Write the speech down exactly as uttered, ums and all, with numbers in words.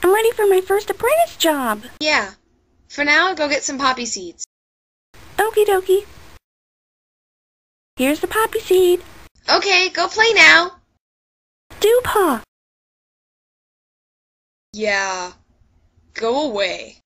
I'm ready for my first apprentice job. Yeah. For now, go get some poppy seeds. Okie dokie. Here's the poppy seed. Okay, go play now. Do, Pa. Yeah. Go away.